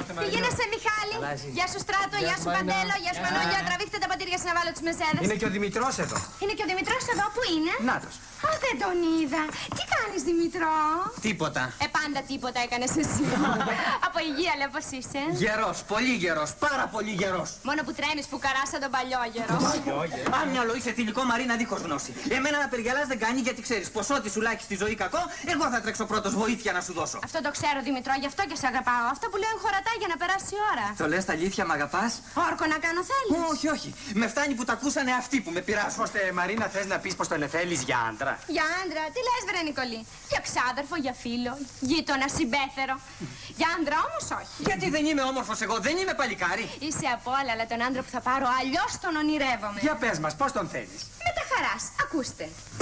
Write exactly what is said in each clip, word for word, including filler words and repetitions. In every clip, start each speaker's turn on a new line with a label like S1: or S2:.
S1: Τι γίνεσαι, Μιχάλη? Γεια σου, Στράτο, γεια σου, Παντέλο, γεια σου, Μανώλια. Τραβήχτε τα πατήρια να βάλω τις μεσέδες.
S2: Είναι και ο Δημητρός εδώ.
S1: Είναι και ο Δημητρός εδώ, πού είναι?
S2: Νάτος.
S1: Α, δεν τον είδα. Τι κάνεις, Δημητρό?
S2: Τίποτα.
S1: Ε, πάντα τίποτα έκανες εσύ. Από υγεία, λέω, πως είσαι.
S2: Γερός, πολύ γερός, πάρα πολύ γερός.
S1: Μόνο που τρέμεις φουκαρά σαν τον παλιό γερό.
S2: Αν μυαλό είσαι θηλυκό, Μαρίνα, δίχως γνώση. Εμένα να περιγελάς δεν κάνει γιατί ξέρεις πως ό,τι σου λάχει στη ζωή κακό, εγώ θα τρέξω πρώτος βοήθεια να σου δώσω.
S1: Αυτό το ξέρω, Δημητρό, γι' αυτό και σε αγαπάω. Αυτό που λέω χωρατά για να περάσει η ώρα.
S2: Το λες τα αλήθεια, μ' αγαπάς?
S1: Όρκο να κάνω θέλεις?
S2: Όχι, όχι. Με φτάνει που τα ακούσανε αυτοί που με πειράζουν. Ώστε, Μαρίνα, θες να πεις πως τον θέλεις για άντρα?
S1: Για άντρα, τι λες, βρε Νικολή? Για ξάδερφο, για φίλο, γείτονα, συμπέθερο. Για άντρα όμως όχι.
S2: Γιατί δεν είμαι όμορφος εγώ, δεν είμαι παλικάρι.
S1: Είσαι από όλα, αλλά τον άντρα που θα πάρω αλλιώς τον ονειρεύομαι.
S2: Για πες μας, πώς τον θέλεις?
S1: Με τα χαράς, ακούστε.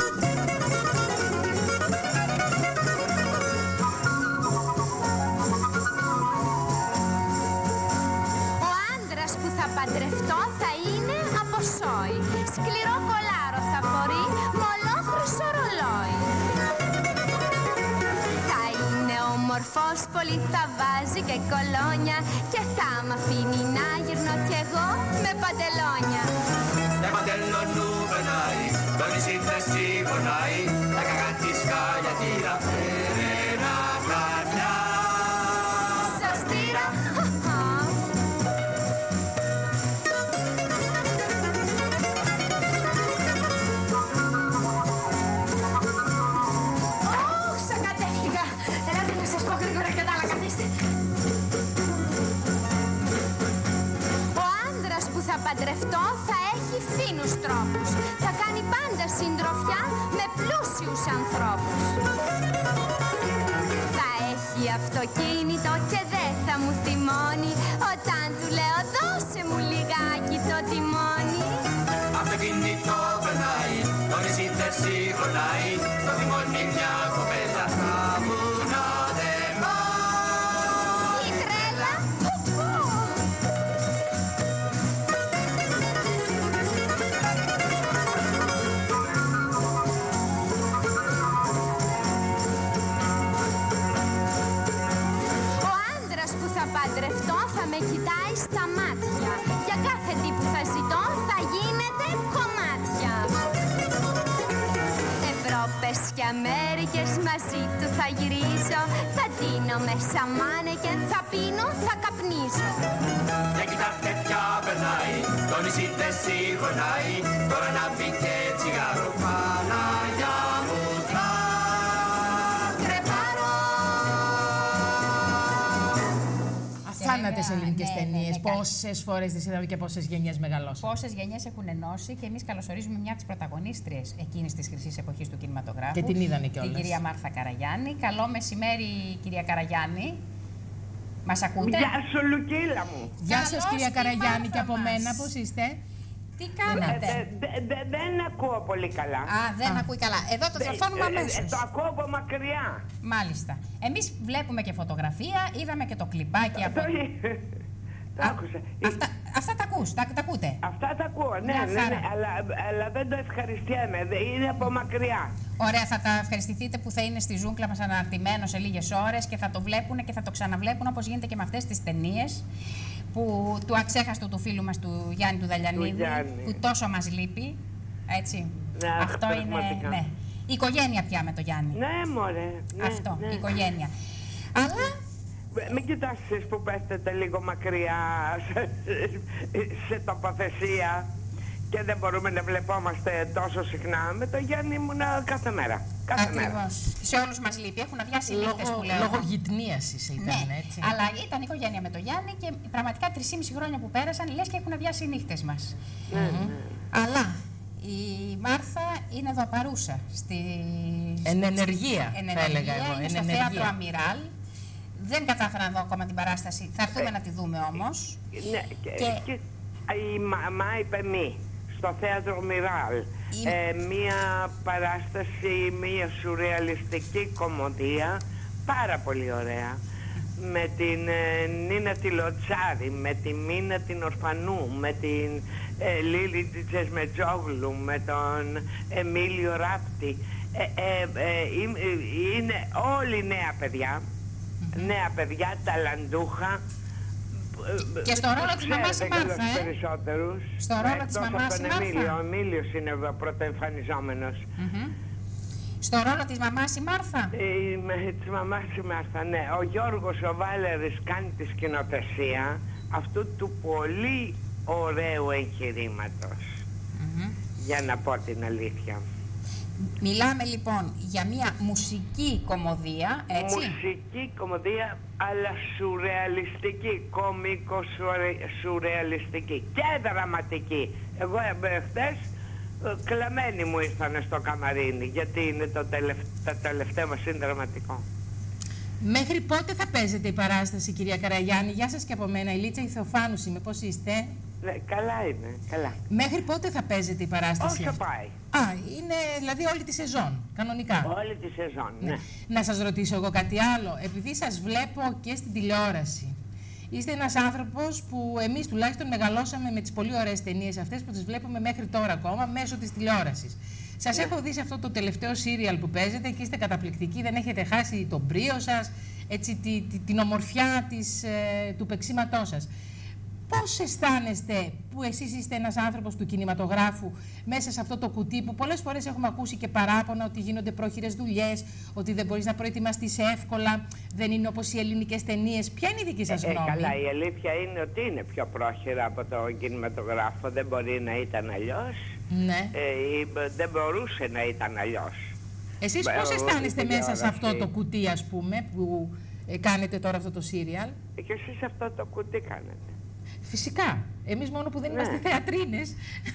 S1: Ο άντρας που θα παντρευτώ θα είναι από σόι. Σκληρό κολάρο θα φορεί, μολόχρυσο ρολόι. Θα είναι όμορφος, πολύ θα βάζει και κολόνια και θα μ' αφήνει να γυρνώ κι εγώ με παντελόνια.
S3: Τα παντελονού περνάει, το νησί θα σιγονάει, τα κακά της χάλια τύρα φέρενα καρδιά.
S1: Σωστήρα, Ωχ, σαν κατέφυγα. Ελάτε να σας πω γρήγορα και τα άλλα, καθίστε. Ο άντρας που θα παντρευτώ θα έχει φίνους τρόπους. Θα κάνει πάντα συντροφιά με πλούσιους ανθρώπους. Θα έχει αυτοκίνητο και δεν θα μου θυμώνει όταν του λέω δώσε μου λιγάκι το τιμόνι.
S3: Αυτοκίνητο περνάει, το νησί δεν σιγονάει, το θυμώνει μια κοπέλα στα βουνά δεν πάει.
S1: Η τρέλα, που που. Ο άντρας που θα παντρευτώ θα με κοιτάει στα μάτια. Για κάθε τι που θα ζητώ θα γίνεται κομμάτια. Ευρώπες και Αμέρικες μαζί του θα γυρίζω. Θα τίνω μέσα μάνεκεν, θα πίνω, θα καπνίζω.
S3: Για κοιτάξτε πια περνάει, το νησί δεν σιγονάει, τώρα να πει και τσιγάρο Παναγιά μου
S1: Κρεπάρω.
S4: Αθάνατες ελληνικές
S5: ναι,
S4: ταινίες.
S5: ναι, ναι,
S4: Πόσες φορές τις είδαμε και πόσες γενιές μεγαλώσαμε.
S5: Πόσες γενιές έχουν ενώσει και εμείς καλωσορίζουμε μια από τις πρωταγωνίστριες εκείνης της χρυσής εποχής του κινηματογράφου.
S4: Και την είδανε κιόλας.
S5: Την κυρία Μάρθα Καραγιάννη. Καλό μεσημέρι, κυρία Καραγιάννη. Μας ακούτε?
S6: Γεια σου, Λουκίλα μου.
S4: Γεια σας,
S5: Καλώς
S4: κυρία
S5: τη
S4: Καραγιάννη,
S5: Μάρθα
S4: και από
S5: μας.
S4: μένα, πώς είστε?
S5: Τι
S6: Ε,
S5: κάνατε?
S6: δε- δε- δε- Δεν ακούω πολύ καλά.
S5: Α, δεν ακούει καλά. Εδώ το διορθώνουμε
S6: Ε, ε, ε,
S5: αμέσως.
S6: Το ακούω από μακριά.
S5: Μάλιστα. Εμείς βλέπουμε και φωτογραφία, είδαμε και το κλιπάκι από...
S6: Το το
S5: Α,
S6: άκουσα.
S5: Αυτά, αυτά τα ακούς, τα, τα ακούτε.
S6: Αυτά τα ακούω, ναι,
S5: Μια
S6: ναι, ναι,
S5: χαρά.
S6: αλλά, αλλά δεν το ευχαριστιέμαι. Δε- Είναι από μακριά.
S5: Ωραία, θα τα ευχαριστηθείτε που θα είναι στη ζούγκλα μας αναρτημένο σε λίγες ώρες και θα το βλέπουν και θα το ξαναβλέπουν όπως γίνεται και με αυτές τις ταινίες που του αξέχαστου του φίλου μας του Γιάννη του Δαλιανίδη,
S6: Του Γιάννη.
S5: που τόσο μας λείπει, έτσι.
S6: Ναι,
S5: Αυτό είναι,
S6: πραγματικά.
S5: ναι. Η οικογένεια πια με το Γιάννη.
S6: Ναι, μωρέ. Ναι,
S5: Αυτό,
S6: ναι.
S5: η οικογένεια. Αλλά
S6: Ε, Μην κοιτάς εσείς που πέφτετε λίγο μακριά σε, σε τοποθεσία και δεν μπορούμε να βλεπόμαστε τόσο συχνά. Με το Γιάννη ήμουν κάθε μέρα. Κάθε μέρα.
S5: ακριβώς. Σε όλους μας λείπει. Έχουν αδειάσει οι νύχτες που λέω.
S4: Λόγω γυτνίασης ήταν,
S5: Ναι,
S4: έτσι.
S5: αλλά ήταν η οικογένεια με το Γιάννη και πραγματικά τρεισήμισι χρόνια που πέρασαν λες και έχουν αδειάσει οι νύχτες μας.
S6: Ναι, ναι.
S5: Αλλά η Μάρθα είναι εδώ παρούσα. Στη...
S4: Εν ενεργεία,
S5: Εν
S4: θα έλεγα
S5: ενεργεία,
S4: εγώ.
S5: είναι
S4: Εν
S5: στο
S4: ενεργεία.
S5: θέατρο Αμιράλ. Δεν κατάφερα να δω ακόμα την παράσταση. Θα έρθουμε να τη δούμε όμως.
S6: Ναι, και,
S5: Και-
S6: και η Μαμά είπε μη, στο θέατρο Μιράλ.
S5: Η-
S6: Ε, μία παράσταση, μία σουρεαλιστική κομμωδία, πάρα πολύ ωραία. Με την ε, Νίνα Τιλοτσάρη, με τη Μίνα την Ορφανού, με την ε, Λίλη Τζεσμετζόγλου, με τον Εμίλιο Ράπτη. Ε, ε, ε, είναι, είναι όλοι νέα παιδιά. Νέα παιδιά, ταλαντούχα,
S5: Και στο ρόλο της μαμάς η Μάρθα, ε.
S6: Περισσότερους.
S5: Στο ρόλο της μαμάς η Μάρθα.
S6: Εμίλιο, ο Εμίλιος είναι εδώ πρωτοεμφανιζόμενος.
S5: Mm-hmm. Στο ρόλο της μαμάς η Μάρθα.
S6: Η, με, της μαμάς η Μάρθα, ναι. Ο Γιώργος ο Βάλερης κάνει τη σκηνοθεσία αυτού του πολύ ωραίου εγχειρήματος. Mm-hmm. Για να πω την αλήθεια.
S5: Μιλάμε λοιπόν για μια μουσική κομμωδία, έτσι.
S6: Μουσική κομμωδία, αλλά σουρεαλιστική, κόμικο-σουρεαλιστική και δραματική. Εγώ χθες κλαμμένοι μου ήρθανε στο καμαρίνι, γιατί είναι το τελευταίο, το τελευταίο μας είναι δραματικό.
S4: Μέχρι πότε θα παίζετε η παράσταση, κυρία Καραγιάννη? Γεια σας και από μένα, η Λίτσα η Θεοφάνου είμαι, πώς είστε?
S6: Ναι, καλά είναι, καλά.
S4: Μέχρι πότε θα παίζετε η παράσταση?
S6: Όσο
S4: αυτή?
S6: πάει.
S4: Α, είναι δηλαδή όλη τη σεζόν, κανονικά.
S6: Όλη τη σεζόν, ναι. ναι.
S4: Να σας ρωτήσω εγώ κάτι άλλο, επειδή σας βλέπω και στην τηλεόραση. Είστε ένας άνθρωπος που εμείς τουλάχιστον μεγαλώσαμε με τις πολύ ωραίες ταινίες αυτές που τις βλέπουμε μέχρι τώρα ακόμα μέσω της τηλεόρασης. Σας ναι. έχω δει σε αυτό το τελευταίο σύριαλ που παίζετε και είστε καταπληκτικοί, δεν έχετε χάσει τον μπρίο σας, έτσι, τη, τη, την ομορφιά της, ε, του παίξηματός σας. Πώς αισθάνεστε που εσείς είστε ένας άνθρωπος του κινηματογράφου μέσα σε αυτό το κουτί που πολλές φορές έχουμε ακούσει και παράπονα ότι γίνονται πρόχειρες δουλειές, ότι δεν μπορείς να προετοιμαστείς εύκολα, δεν είναι όπως οι ελληνικές ταινίες. Ποια είναι η δική σας γνώμη?
S6: Ε, καλά, η αλήθεια είναι ότι είναι πιο πρόχειρα από το κινηματογράφο. Δεν μπορεί να ήταν αλλιώς.
S4: Ναι.
S6: Ε, δεν μπορούσε να ήταν αλλιώς.
S4: Εσείς πώς αισθάνεστε μέσα σε αυτό το κουτί, ας πούμε, που ε, κάνετε τώρα αυτό το σύριαλ?
S6: Ε, και εσείς αυτό το κουτί κάνετε.
S4: Φυσικά. Εμείς μόνο που δεν
S6: ναι.
S4: είμαστε θεατρίνες.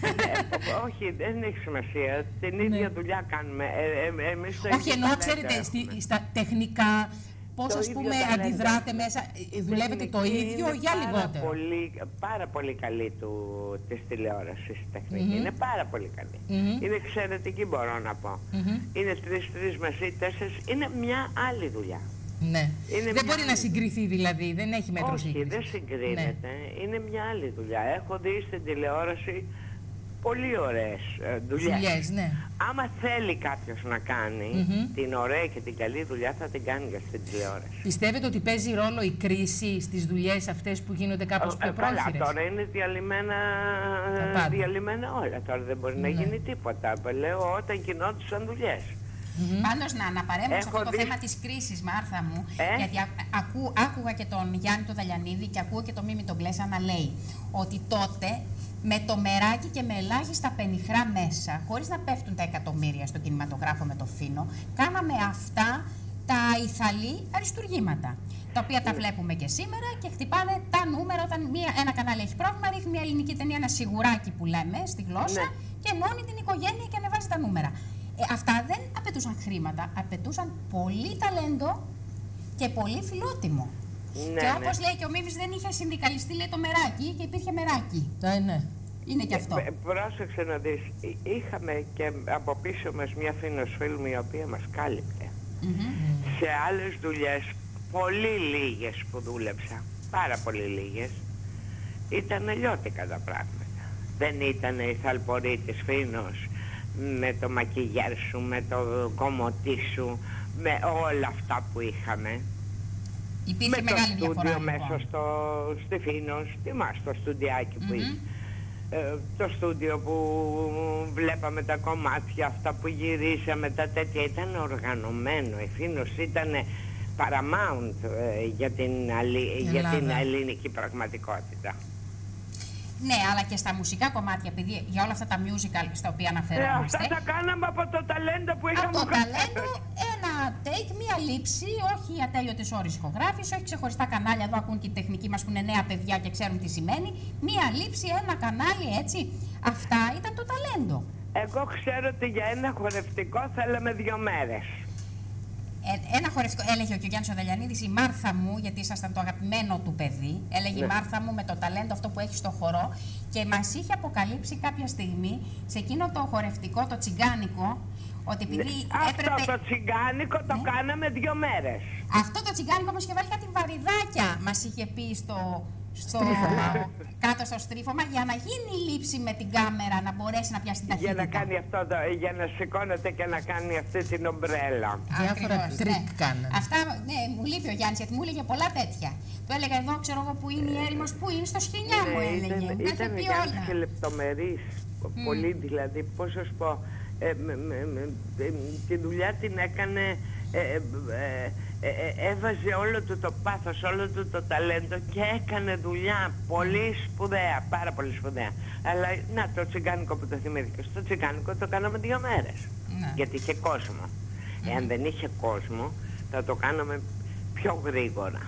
S6: Ε, όχι, δεν έχει σημασία. Την ίδια ναι. δουλειά κάνουμε. Ε, ε, εμείς
S4: όχι, εννοώ, ξέρετε, στη, στα τεχνικά, πώς ας πούμε αντιδράτε μέσα, δουλεύετε το ίδιο ή για λιγότερο?
S6: Πολύ, πάρα πολύ καλή του, της τηλεόρασης τεχνική. Mm-hmm. Είναι πάρα πολύ καλή. Mm-hmm. Είναι εξαιρετική, μπορώ να πω. Mm-hmm. Είναι τρεις-τρεις μαζί, τέσσερις. Είναι μια άλλη δουλειά.
S4: Ναι.
S6: Είναι
S4: δεν μπορεί άλλη... να συγκριθεί δηλαδή, δεν έχει μέτρο σύγκριση.
S6: Όχι, δεν συγκρίνεται. Ναι. Είναι μια άλλη δουλειά. Έχω δει στην τηλεόραση πολύ ωραίες ε, δουλειές.
S4: δουλειές ναι.
S6: Άμα θέλει κάποιος να κάνει mm-hmm. την ωραία και την καλή δουλειά, θα την κάνει και στην τηλεόραση.
S4: Πιστεύετε ότι παίζει ρόλο η κρίση στις δουλειές αυτές που γίνονται κάπως πιο πρόχειρες?
S6: Καλά, τώρα είναι διαλυμένα, διαλυμένα όλα. Τώρα δεν μπορεί ναι. να γίνει τίποτα. Λέω όταν γινόντουσαν δουλειές.
S5: Mm-hmm. Πάντως να αναπαρέμβω σε αυτό το δει... θέμα της κρίσης, Μάρθα μου, ε? γιατί α, ακού, άκουγα και τον Γιάννη τον Δαλιανίδη και ακούω και τον Μίμη τον Κλέσσα να λέει ότι τότε με το μεράκι και με ελάχιστα πενιχρά μέσα, χωρίς να πέφτουν τα εκατομμύρια στο κινηματογράφο με το φίνο, κάναμε αυτά τα ηθαλή αριστουργήματα, τα οποία τα βλέπουμε και σήμερα και χτυπάνε τα νούμερα όταν μία, ένα κανάλι έχει πρόβλημα, ρίχνει μια ελληνική ταινία, ένα σιγουράκι που λέμε στη γλώσσα ναι. και ενώνει την οικογένεια και ανεβάζει τα νούμερα. Ε, αυτά δεν απαιτούσαν χρήματα, απαιτούσαν πολύ ταλέντο και πολύ φιλότιμο. Ναι, και όπως ναι. λέει και ο Μίμης, δεν είχε συνδικαλιστεί, λέει, το μεράκι και υπήρχε μεράκι.
S4: Ναι, ναι.
S5: Είναι και αυτό.
S6: Ε, πρόσεξε να δεις, είχαμε και από πίσω μας μια φινοσφίλμη η οποία μας κάλυπτε. Mm-hmm. Σε άλλες δουλειές, πολύ λίγες που δούλεψα, πάρα πολύ λίγες, ήταν αλλιώτικα τα πράγματα. Δεν ήταν η θαλπορή της Φίνος, με το μακιγιάρ σου, με το κομμωτή σου, με όλα αυτά που είχαμε.
S5: Υπήρχε
S6: με
S5: μεγάλη
S6: το
S5: διαφορά
S6: στούντιο
S5: λοιπόν.
S6: μέσα στο Στεφίνος, θυμάσαι το στουντιάκι mm-hmm. που είχε. Ε, το στούντιο που βλέπαμε τα κομμάτια, αυτά που γυρίσαμε, τα τέτοια, ήταν οργανωμένο. Η Φίνος ήταν paramount ε, για, την, για την ελληνική πραγματικότητα.
S5: Ναι, αλλά και στα μουσικά κομμάτια, επειδή για όλα αυτά τα musical στα οποία αναφερόμαστε.
S6: Ε, αυτά τα κάναμε από το ταλέντο που είχαμε.
S5: Από το ταλέντο, ένα take, μία λήψη, όχι ατέλειωτες ώρες ηχογράφηση, όχι ξεχωριστά κανάλια. Εδώ ακούν και οι τεχνικοί μας που είναι νέα παιδιά και ξέρουν τι σημαίνει. Μία λήψη, ένα κανάλι, έτσι. Αυτά ήταν το ταλέντο.
S6: Εγώ ξέρω ότι για ένα χορευτικό θέλαμε δύο μέρες.
S5: Ε, ένα χορευτικό, έλεγε και ο Γιάννης ο Δαλιανίδης, η Μάρθα μου, γιατί ήσασταν το αγαπημένο του παιδί, έλεγε ναι. η Μάρθα μου με το ταλέντο αυτό που έχει στο χορό και μας είχε αποκαλύψει κάποια στιγμή σε εκείνο το χορευτικό, το τσιγκάνικο, ότι επειδή
S6: ναι.
S5: έπρεπε...
S6: Αυτό το τσιγκάνικο ναι. το κάναμε δύο μέρες.
S5: Αυτό το τσιγκάνικο όμως είχε βάλει κάτι βαριδάκια, μας είχε πει στο στο, κάτω στο στρίφωμα για να γίνει η λήψη με την κάμερα, να μπορέσει να πιάσει την ταχύτητα.
S6: Για να κάνει αυτό, το, για να σηκώνεται και να κάνει αυτή την ομπρέλα.
S4: Διάφορα τρίκ
S5: ναι.
S4: κάνανε.
S5: Αυτά, ναι, μου λείπει ο Γιάννης, γιατί μου έλεγε πολλά τέτοια. Του έλεγα εδώ, ξέρω εγώ που είναι η έρημος, που είναι στο σκηνιά μου, έλεγε.
S6: Ήταν,
S5: Δεν θα
S6: ήταν
S5: πει
S6: Γιάννης
S5: όλα.
S6: και λεπτομερής, mm. πολύ δηλαδή, πώς σας πω, ε, με, με, με, ε, τη δουλειά την έκανε, ε, ε, ε, ε, έβαζε όλο του το πάθος, όλο του το ταλέντο και έκανε δουλειά πολύ σπουδαία, πάρα πολύ σπουδαία. Αλλά να, το τσιγκάνικο που το θυμήθηκες, το τσιγκάνικο το κάναμε δύο μέρες,
S5: Ναι.
S6: γιατί είχε κόσμο. Mm. Εάν δεν είχε κόσμο, θα το κάναμε πιο γρήγορα.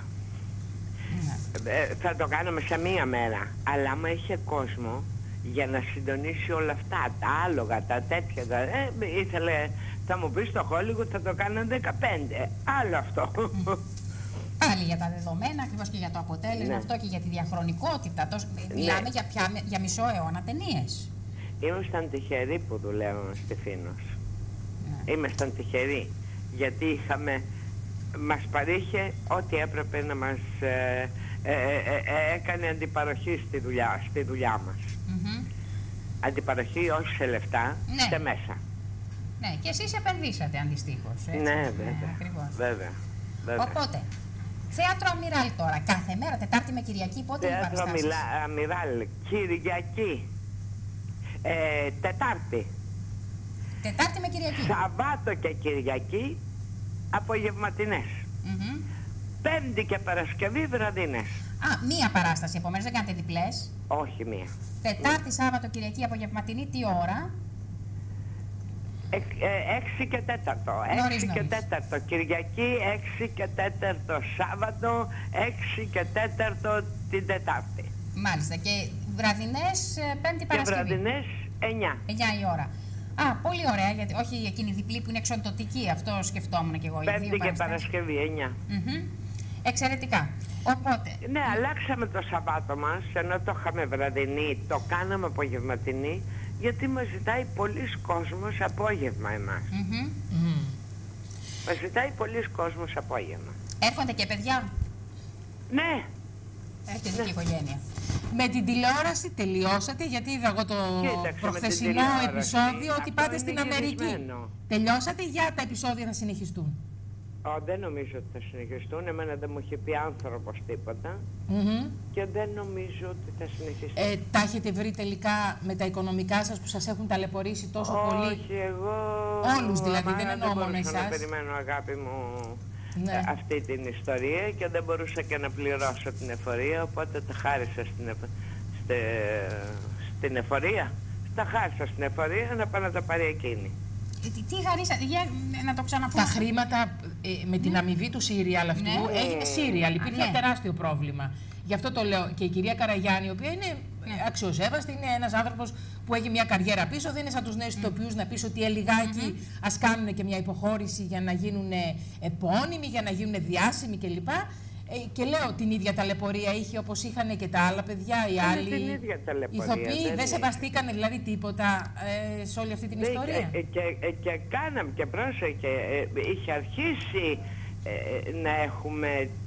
S5: Ναι.
S6: Ε, θα το κάναμε σε μία μέρα. Αλλά άμα είχε κόσμο για να συντονίσει όλα αυτά, τα άλογα, τα τέτοια, τα, ε, ήθελε, θα μου πει στο Hollywood θα το κάνουν δεκαπέντε. Άλλο αυτό.
S5: Πάλι για τα δεδομένα, ακριβώς και για το αποτέλεσμα,
S6: Ναι.
S5: αυτό και για τη διαχρονικότητα. Τόσο, μιλάμε για, πια, για μισό αιώνα ταινίες.
S6: Ήμασταν τυχεροί που δουλεύαμε στη Φίνος.
S5: Ναι.
S6: Ήμασταν τυχεροί. Γιατί είχαμε, μας παρήχε ό,τι έπρεπε να μας ε, ε, ε, ε, έκανε αντιπαροχή στη δουλειά, στη δουλειά μας.
S5: Mm-hmm.
S6: Αντιπαροχή όχι σε λεφτά,
S5: Ναι.
S6: σε μέσα.
S5: Ναι, και εσείς επενδύσατε αντιστοίχως. Έτσι.
S6: Ναι, βέβαια.
S5: Ακριβώς.
S6: Βέβαια. βέβαια.
S5: Οπότε, θέατρο Αμιράλ τώρα, κάθε μέρα, Τετάρτη με Κυριακή, πότε είναι οι
S6: Θέατρο
S5: παραστάσεις?
S6: Αμιράλ, Κυριακή, ε, Τετάρτη,
S5: Τετάρτη με Κυριακή.
S6: Σαββάτο και Κυριακή, απογευματινές.
S5: Mm-hmm.
S6: Πέμπτη και Παρασκευή βραδινές.
S5: Α, μία παράσταση, επομένως δεν κάνετε διπλές.
S6: Όχι μία.
S5: Τετάρτη, Σάββατο, Κυριακή, απογευματινή, τι ώρα?
S6: Ε, ε, έξι και τέταρτο.
S5: Νωρίς,
S6: έξι και
S5: νωρίς.
S6: τέταρτο Κυριακή, έξι και τέταρτο Σάββατο, έξι και τέταρτο την Τετάρτη.
S5: Μάλιστα. Και βραδινές, ε, Πέμπτη
S6: Και
S5: Παρασκευή.
S6: βραδινές εννιά.
S5: εννιά η ώρα. Α, πολύ ωραία, γιατί όχι εκείνη η διπλή που είναι εξοντοτική, αυτό σκεφτόμουν και εγώ. οι δύο
S6: Πέμπτη και
S5: παραστάσεις.
S6: Παρασκευή εννιά.
S5: Μμμ. Εξαιρετικά. Οπότε,
S6: Ναι, αλλάξαμε το Σαββάτο μας, ενώ το είχαμε βραδινή, το κάναμε απογευματινή, γιατί μας ζητάει πολλής κόσμος απόγευμα εμάς.
S5: μμμ.
S4: Mm.
S6: Μας ζητάει πολλής κόσμος απόγευμα.
S5: έρχονται και παιδιά.
S6: Ναι,
S5: Έχετε και οικογένεια.
S4: Με την τηλεόραση τελειώσατε, γιατί είδα εγώ το
S6: Κοίταξε, με
S4: προχθεσινό
S6: την τηλεόραση,
S4: επεισόδιο ότι
S6: αυτό
S4: πάτε
S6: είναι
S4: στην Αμερική.
S6: γυρισμένο.
S4: Τελειώσατε, για τα επεισόδια θα συνεχιστούν?
S6: Ω, δεν νομίζω ότι θα συνεχιστούν, εμένα δεν μου έχει πει άνθρωπος τίποτα
S4: Mm-hmm.
S6: και δεν νομίζω ότι θα συνεχιστούν.
S4: Ε, τα έχετε βρει τελικά με τα οικονομικά σας που σας έχουν ταλαιπωρήσει τόσο πολύ?
S6: Όχι, εγώ...
S4: Όλους δηλαδή,
S6: αμά,
S4: δεν εννοώ μόνο
S6: μπορούσα να
S4: εσάς.
S6: περιμένω, αγάπη μου,
S4: Ναι.
S6: ε, αυτή την ιστορία και δεν μπορούσα και να πληρώσω την εφορία, οπότε τα χάρισα στην, εφ... στε... στην εφορία. Τα χάρισα στην εφορία να πάει να τα πάρει εκείνη.
S5: Ε, Τι, τι χαρίσατε, για να το ξαναπώ.
S4: Τα χρήματα ε, με την αμοιβή του σύριαλ αυτού
S5: Ναι.
S4: έγινε σύριαλ, υπήρχε
S5: Ναι.
S4: τεράστιο πρόβλημα. Γι' αυτό το λέω και η κυρία Καραγιάννη, η οποία είναι
S5: Ναι.
S4: αξιοσέβαστη, είναι ένας άνθρωπος που έχει μια καριέρα πίσω, δεν είναι σαν τους νέους ηθοποιούς να πεις ότι ε, λιγάκι ας κάνουν και μια υποχώρηση για να γίνουν επώνυμοι, για να γίνουν διάσημοι κλπ. Ε, και λέω την ίδια ταλαιπωρία είχε όπως είχαν και τα άλλα παιδιά, οι
S6: Είναι
S4: άλλοι
S6: την ίδια ταλαιπωρία,
S4: ηθοποιοί,
S6: δεν
S4: δεν
S6: είναι.
S4: σεβαστήκανε δηλαδή τίποτα ε, σε όλη αυτή την
S6: Ναι,
S4: ιστορία.
S6: Και, και, και, και κάναμε και πρόσεχε, ε, είχε αρχίσει ε, να έχουμε...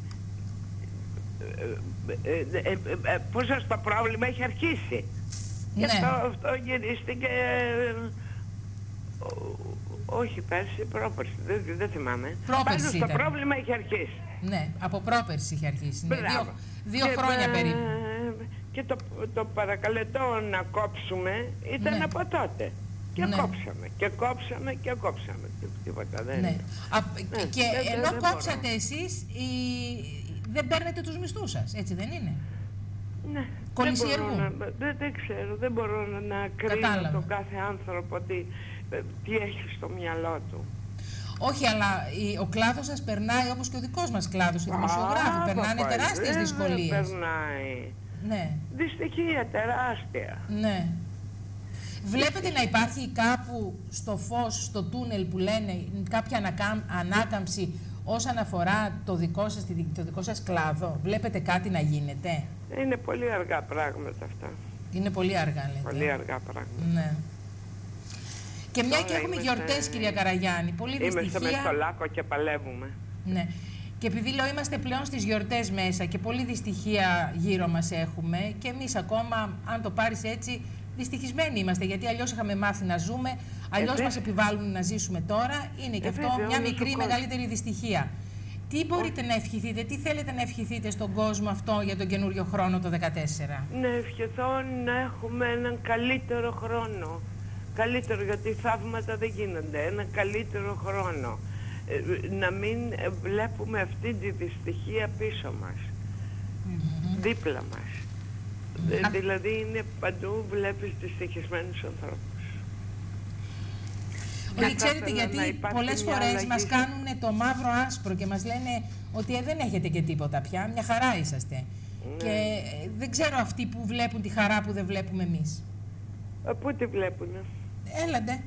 S6: Ε, ε, ε, ε, ε, πώς σας το πρόβλημα έχει αρχίσει. Και
S4: Ναι.
S6: αυτό, αυτό γυρίστηκε... ε, ο- όχι πέρσι, πρόπερσι, δεν, δεν θυμάμαι.
S4: Πρόπερσι
S6: Πάντως το
S4: ήταν.
S6: πρόβλημα έχει αρχίσει.
S4: Ναι, από πρόπερση είχε αρχίσει. Ναι,
S6: Μπράβο.
S4: δύο δύο
S6: Και,
S4: χρόνια
S6: ε,
S4: περίπου.
S6: Και το, το παρακαλετό να κόψουμε ήταν
S4: Ναι.
S6: από τότε. Και
S4: Ναι.
S6: κόψαμε, και κόψαμε, και κόψαμε. Τι- Τίποτα δεν
S4: Ναι.
S6: είναι.
S4: Α,
S6: Ναι,
S4: και
S6: δεν- δεν-
S4: ενώ
S6: δεν
S4: κόψατε
S6: μπορώ.
S4: εσείς, η- δεν παίρνετε τους μισθούς σας, έτσι δεν είναι?
S6: Ναι.
S4: Κολυσιεργούν.
S6: Δεν, μπορώ να- δεν, δεν ξέρω, δεν μπορώ να, να κρίνω
S4: Κατάλαβα.
S6: τον κάθε άνθρωπο τι, ε, τι έχει στο μυαλό του.
S4: Όχι, αλλά η- ο κλάδος σας περνάει όπως και ο δικός μας κλάδος, οι δημοσιογράφοι.
S6: Α,
S4: Περνάνε
S6: παπά,
S4: τεράστιες
S6: βέβαια
S4: δυσκολίες.
S6: Περνάει.
S4: Ναι,
S6: Δυστυχία τεράστια.
S4: ναι. Βλέπετε να υπάρχει κάπου στο φως, στο τούνελ που λένε, κάποια ανακάμ- ανάκαμψη όσον αφορά το δικό σας, τη- το δικό σας κλάδο? Βλέπετε κάτι να γίνεται?
S6: Είναι πολύ αργά πράγματα αυτά.
S4: Είναι πολύ αργά, λέτε.
S6: Πολύ αργά πράγματα.
S4: Ναι. Και μια
S6: Τώρα
S4: και έχουμε
S6: είμαστε-
S4: γιορτές, κυρία Καραγιάννη, πολύ
S6: Είμαστε
S4: δυστυχία.
S6: μες στο λάκκο και παλεύουμε.
S4: Ναι. Και επειδή λέω είμαστε πλέον στις γιορτές μέσα και πολύ δυστυχία γύρω μας έχουμε και εμείς ακόμα, αν το πάρεις έτσι, δυστυχισμένοι είμαστε. Γιατί αλλιώς είχαμε μάθει να ζούμε, αλλιώς ε, μας επιβάλλουν να ζήσουμε τώρα. Είναι και ε, αυτό βέβαια, μια μικρή μεγαλύτερη δυστυχία. Τι μπορείτε να ευχηθείτε, τι θέλετε να ευχηθείτε στον κόσμο αυτό για τον καινούριο χρόνο το δεκατέσσερα?
S6: Να ευχηθώ να έχουμε έναν καλύτερο χρόνο. Καλύτερο, γιατί θαύματα δεν γίνονται. Έναν καλύτερο χρόνο. Ε, να μην βλέπουμε αυτή τη δυστυχία πίσω μας. Mm-hmm. Δίπλα μας. Mm-hmm. Ε, δηλαδή είναι παντού, βλέπεις δυστυχισμένους ανθρώπους.
S4: Όχι, ξέρετε, γιατί πολλές φορές μας κάνουν το μαύρο άσπρο και μας λένε ότι ε, δεν έχετε και τίποτα πια, μια χαρά είσαστε. Ναι. Και ε, δεν ξέρω αυτοί που βλέπουν τη χαρά που δεν βλέπουμε εμείς.
S6: Ε, πού τη βλέπουνε?
S4: Έλαντε.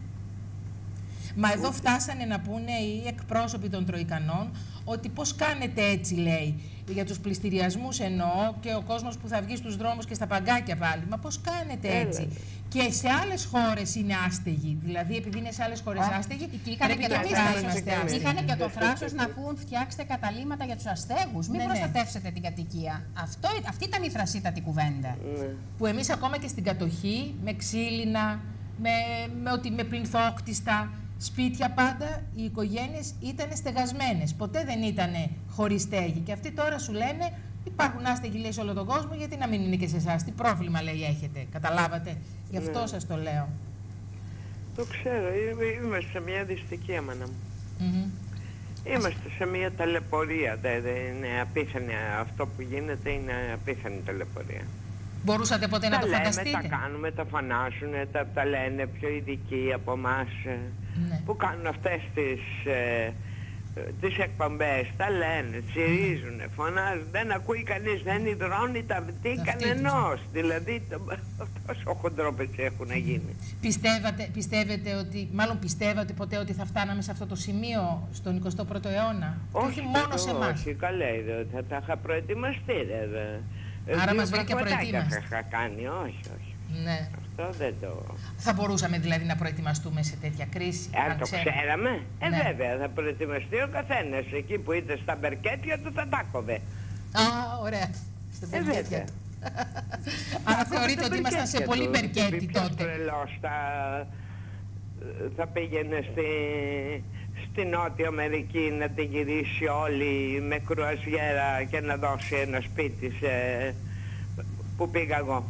S4: Μα εδώ φτάσανε να πούνε οι εκπρόσωποι των Τροικανών ότι πώς κάνετε έτσι, λέει, για τους πληστηριασμούς εννοώ και ο κόσμος που θα βγει στους δρόμους και στα παγκάκια πάλι. Μα πώς κάνετε έτσι? Έλα. Και σε άλλες χώρες είναι άστεγοι. Δηλαδή, επειδή είναι σε άλλες χώρες oh. άστεγοι, πρέπει και εμείς να είμαστε άστεγοι.
S5: Είχαν και το θράσος να πούν φτιάξτε καταλύματα για τους αστέγους. Μην ναι, προστατεύσετε ναι. την κατοικία. Αυτό, αυτή ήταν η θρασίτατη κουβέντα. Mm.
S4: Που εμείς ακόμα και στην κατοχή, με ξύλινα, με, με, με, με πληνθόκτιστα, σπίτια πάντα οι οικογένειες ήταν στεγασμένες. Ποτέ δεν ήταν χωρίς στέγη. Και αυτοί τώρα σου λένε υπάρχουν άστεγοι, λέει, σε όλο τον κόσμο, γιατί να μην είναι και σε εσάς? Τι πρόβλημα, λέει, έχετε? Καταλάβατε? Γι' αυτό ναι. σας το λέω.
S6: Το ξέρω. Είμαστε σε μια δυστυχία, μάνα μου.
S4: Mm-hmm.
S6: Είμαστε σε μια ταλαιπωρία. Δεν είναι απίθανη. Αυτό που γίνεται είναι απίθανη ταλαιπωρία.
S4: Μπορούσατε ποτέ
S6: τα
S4: να το
S6: λέμε,
S4: φανταστείτε?
S6: Τα κάνουμε, τα φανάζουν, τα, τα λένε πιο ειδικοί από εμάς ναι. που κάνουν αυτές τις, ε, τις εκπομπές. Τα λένε, τσιρίζουν, φωνάζουν, δεν ακούει κανείς, δεν υδρώνει τα τι κανενός. Δηλαδή τόσο χοντρόπες έχουν γίνει.
S4: Πιστεύατε, πιστεύετε ότι, μάλλον πιστεύατε ποτέ ότι θα φτάναμε σε αυτό το σημείο στον εικοστό πρώτο αιώνα?
S6: Όχι,
S4: όχι μόνο σε εμάς.
S6: Όχι, καλά, θα τα είχα προετοιμαστεί. Δε.
S4: Άρα μας βρήκε προετοίμαστε.
S6: Θα κάνει, όχι, όχι.
S4: Ναι.
S6: Αυτό δεν το...
S4: Θα μπορούσαμε δηλαδή να προετοιμαστούμε σε τέτοια κρίση?
S6: Αν, αν το ξέραμε. ξέραμε. Ε,
S4: ναι.
S6: βέβαια, θα προετοιμαστεί ο καθένας. Εκεί που είτε στα μπερκέτια του θα τα κόβε.
S4: Α, ωραία. Στα μπερκέτια του. Άρα θεωρείτε ότι ήμασταν σε πολύ μπερκέτι τότε?
S6: Τρελός θα, θα πήγαινε στη... στη Νότια Αμερική να την γυρίσει όλη με κρουαζιέρα και να δώσει ένα σπίτι σε... που πήγα εγώ.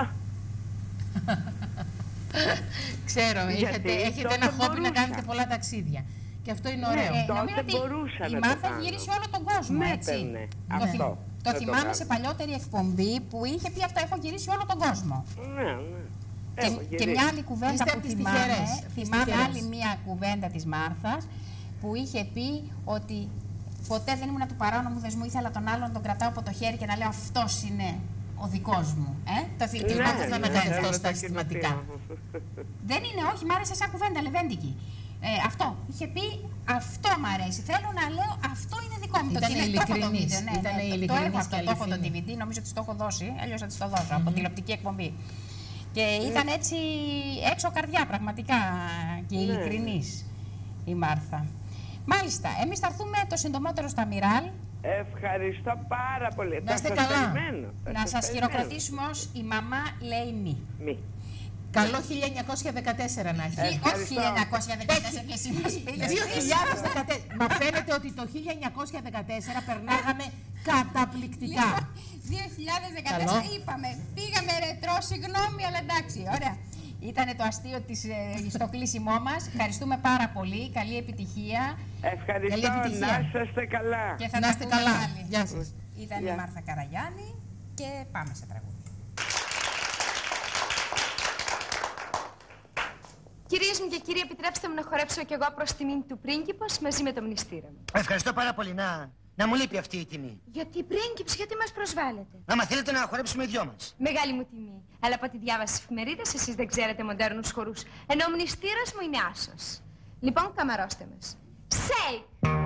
S4: Ξέρω, έχετε, έχετε ένα χόμπι να κάνετε πολλά ταξίδια. Και αυτό είναι ωραίο.
S6: Ναι, τότε μπορούσα
S5: η
S6: να
S5: Μάρθα
S6: το
S5: έχει γυρίσει όλο τον κόσμο,
S6: με
S5: έτσι.
S6: έπαιρνε.
S5: Το,
S6: Αυτό.
S5: το θυμάμαι το σε παλιότερη εκπομπή που είχε πει αυτό, έχω γυρίσει όλο τον κόσμο.
S6: Ναι, ναι.
S5: Και, και μια άλλη κουβέντα
S4: Είστε
S5: που θυμάμαι, θυμάμαι άλλη μια κουβέντα της Μάρθας που είχε πει ότι ποτέ δεν ήμουν του παράνομου δεσμού, ήθελα τον άλλον να τον κρατάω από το χέρι και να λέω αυτός είναι ο δικός μου. Ε? Το θυμάμαι.
S4: Ναι, θα με κάνει αυτό στα συστηματικά.
S5: Δεν είναι, όχι, μ' άρεσε σαν κουβέντα λεβέντικη. Ε, αυτό. Είχε πει, αυτό μ' αρέσει. Θέλω να λέω, αυτό είναι δικό μου.
S4: Ήταν ειλικρινής.
S5: Ναι, ναι, ναι, το έχω αυτό, το έχω το ντι βι ντι, νομίζω ότι το έχω δώσει, αλλιώς θα της το δώσω, mm-hmm. από τηλεοπτική εκπομπή. Και ήταν έτσι έξω καρδιά πραγματικά και ειλικρινής η Μάρθα. Μάλιστα, εμείς θα έρθουμε το συντομότερο στα Μιράλ.
S6: Ευχαριστώ πάρα πολύ.
S4: Να είστε καλά.
S5: Να σας χειροκροτήσουμε ως η μαμά λέει μη.
S6: Μη.
S4: Καλό χίλια εννιακόσια δεκατέσσερα να έχει.
S5: Όχι χίλια εννιακόσια δεκατέσσερα και εσύ μας πήγες.
S4: δύο χιλιάδες δεκατέσσερα. Μα φαίνεται ότι το χίλια εννιακόσια δεκατέσσερα περνάγαμε καταπληκτικά.
S5: δύο χιλιάδες δεκατέσσερα είπαμε, πήγαμε ρετρό, συγγνώμη, αλλά εντάξει, ωραία. Ήτανε το αστείο της, ε, στο κλείσιμό μας. Ευχαριστούμε πάρα πολύ. Καλή επιτυχία.
S6: Ευχαριστώ.
S4: Καλή επιτυχία.
S6: Να είστε καλά.
S5: Και θα
S4: να είστε καλά.
S5: Πάλι.
S4: Γεια σας.
S5: Ήταν yeah. η Μάρθα Καραγιάννη και πάμε σε τραγούδι.
S1: Κυρίες μου και κύριοι, επιτρέψτε μου να χορέψω κι εγώ προς τιμήν του πρίγκιπος μαζί με το μνηστήρα μου.
S7: Ευχαριστώ πάρα πολύ. Να, να μου λείπει αυτή η τιμή.
S1: Γιατί πρίγκιπς, γιατί μας προσβάλλετε?
S7: Άμα θέλετε να χορέψουμε οι δυο μας.
S1: Μεγάλη μου τιμή. Αλλά από τη διάβαση στις εφημερίδες εσείς δεν ξέρετε μοντέρνους χορούς. Ενώ ο μνηστήρας μου είναι άσος. Λοιπόν, καμαρώστε μας. Shake!